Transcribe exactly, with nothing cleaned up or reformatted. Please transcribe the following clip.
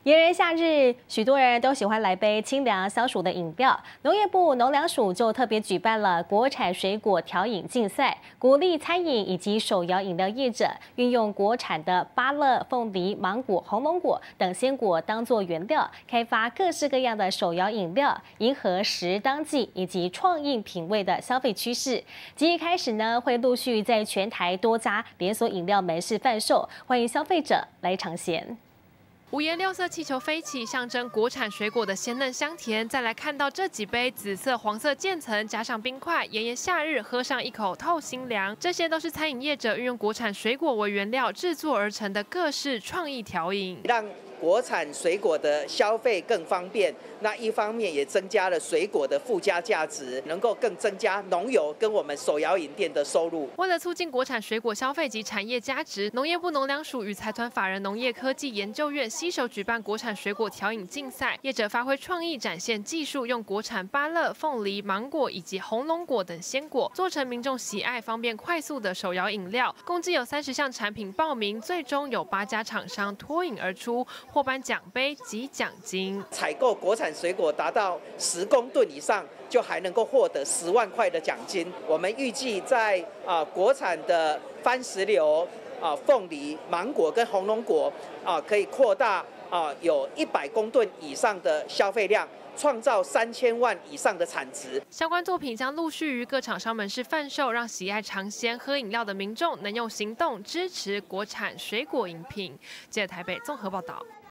炎炎夏日，许多人都喜欢来杯清凉消暑的饮料。农业部农粮署就特别举办了国产水果调饮竞赛，鼓励餐饮以及手摇饮料业者运用国产的芭乐、凤梨、芒果、红龙果等鲜果当作原料，开发各式各样的手摇饮料，迎合时当季以及创意品味的消费趋势。即日开始呢，会陆续在全台多家连锁饮料门市贩售，欢迎消费者来尝鲜。 五颜六色气球飞起，象征国产水果的鲜嫩香甜。再来看到这几杯紫色、黄色渐层，加上冰块，炎炎夏日喝上一口透心凉。这些都是餐饮业者运用国产水果为原料制作而成的各式创意调饮， 让国产水果的消费更方便。那一方面也增加了水果的附加价值，能够更增加农友跟我们手摇饮店的收入。 为了促进国产水果消费及产业价值，农业部农粮署与财团法人农业科技研究院携手举办国产水果调饮竞赛，业者发挥创意，展现技术，用国产芭乐、凤梨、芒果以及红龙果等鲜果，做成民众喜爱、方便快速的手摇饮料。共计有三十项产品报名，最终有八家厂商脱颖而出，获颁奖杯及奖金。 采购国产水果达到十公吨以上，就还能够获得十万块的奖金。我们预计在啊、呃、国产的番石榴、啊、呃、凤梨、芒果跟红龙果啊、呃、可以扩大啊、呃、有一百公吨以上的消费量。 创造三千万以上的产值， 相关作品将陆续于各厂商门市贩售，让喜爱尝鲜喝饮料的民众能用行动支持国产水果饮品。记者台北综合报道。